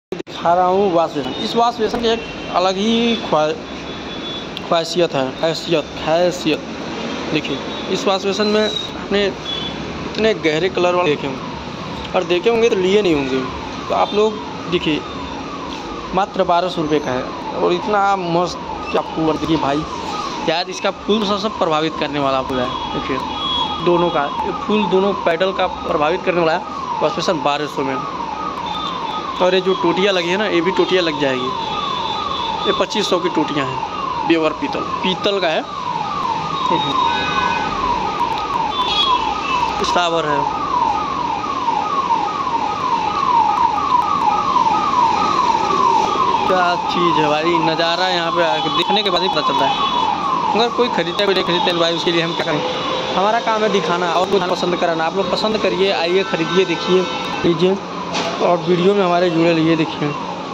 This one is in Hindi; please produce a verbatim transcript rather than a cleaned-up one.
दिखा रहा हूँ वाश बेसन। इस वाश बेसन की एक अलग ही ख्वासियत है, हैसियत हैसियत देखिए, इस वाश बेसन में आपने इतने गहरे कलर वाले देखे होंगे, और देखे होंगे तो लिए नहीं होंगे। तो आप लोग देखिए, मात्र बारह सौ रुपये का है, और इतना मस्त क्या फूल देखिए भाई यार, इसका फूल सब सब प्रभावित करने वाला फूल है। देखिए दोनों का फूल, दोनों पेडल का प्रभावित करने वाला है। वाश बेसन बारह सौ में, और ये जो टोटियाँ लगी है ना, ये भी टोटियाँ लग जाएगी। ये पच्चीस सौ की टोटियाँ हैं, बेवर पीतल पीतल का है। स्टावर है, क्या चीज़ है भाई, नज़ारा यहाँ पे आके देखने के बाद ही पता चलता है। अगर कोई खरीदता है कोई नहीं खरीदते भाई, उसके लिए हम क्या करें, हमारा काम है दिखाना और कुछ पसंद कराना। आप लोग पसंद करिए, आइए खरीदिए, देखिए लीजिए, और वीडियो में हमारे जुड़े रहिए। देखिए